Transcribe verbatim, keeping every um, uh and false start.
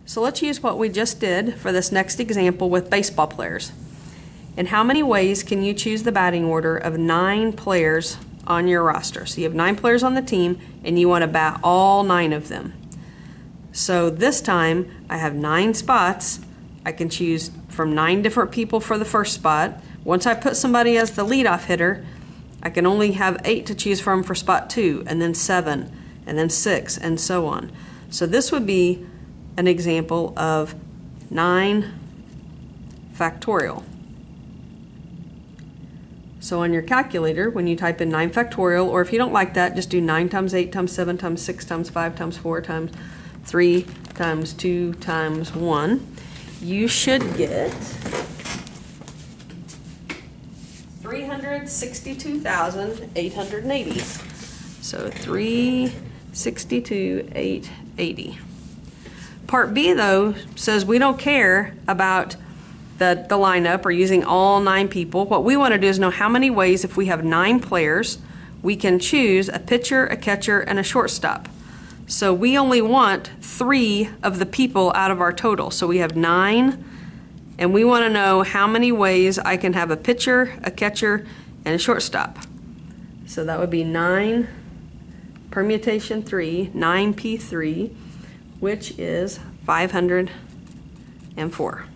So let's use what we just did for this next example with baseball players. In how many ways can you choose the batting order of nine players on your roster? So you have nine players on the team and you want to bat all nine of them. So this time I have nine spots. I can choose from nine different people for the first spot. Once I put somebody as the leadoff hitter, I can only have eight to choose from for spot two, and then seven, and then six, and so on. So this would be an example of nine factorial. So on your calculator, when you type in nine factorial, or if you don't like that, just do nine times eight times seven times six times five times four times three times two times one, you should get three hundred sixty-two thousand eight hundred eighty. So three hundred sixty-two thousand eight hundred eighty. Part B, though, says we don't care about the, the lineup or using all nine people. What we want to do is know how many ways, if we have nine players, we can choose a pitcher, a catcher, and a shortstop. So we only want three of the people out of our total. So we have nine, and we want to know how many ways I can have a pitcher, a catcher, and a shortstop. So that would be nine permutation three, nine P three, which is five hundred four.